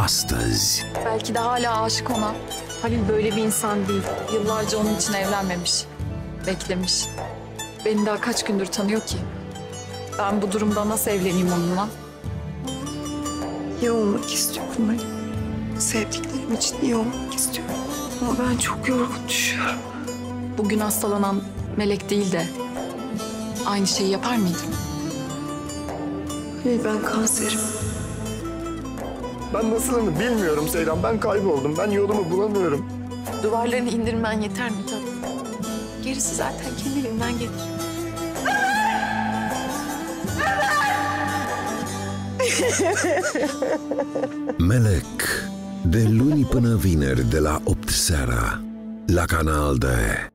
astăzi. Belki de hala aşık ona. Halil böyle bir insan değil. Yıllarca onun için evlenmemiş. Beklemiş. Beni daha kaç gündür tanıyor ki? Ben bu durumda nasıl evleneyim onunla? İyi olmak istiyorum Ali. Sevdiklerim için iyi olmak istiyorum. Ama ben çok yorgun düşüyorum. Bugün hastalanan Melek değil de aynı şeyi yapar mıydın? Halil, ben kanserim. Ben nasılını bilmiyorum Seyran. Ben kayboldum. Ben yolumu bulamıyorum. Duvarlarını indirmen yeter mi tatlım? Gerisi zaten kendiliğinden gelir. Melek, de luni până vineri de la 8 seara, la Canal D.